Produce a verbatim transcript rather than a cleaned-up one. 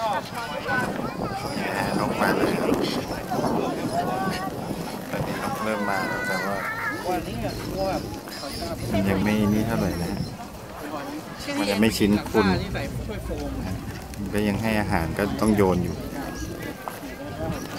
นกมาเลยตอนนี้นกเริ่มมาแล้วแต่ว่ามันยังไม่นี่เท่าไหร่นะมันยังไม่ชินคุณมันก็ยังให้อาหารก็ต้องโยนอยู่